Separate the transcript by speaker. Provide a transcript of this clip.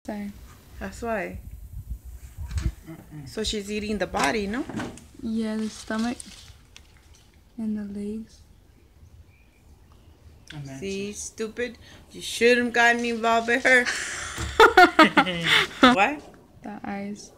Speaker 1: Sorry.
Speaker 2: That's why. So she's eating the body, no?
Speaker 1: Yeah, the stomach and the legs.
Speaker 2: See, stupid. You shouldn't have gotten involved with her. What?
Speaker 1: The eyes.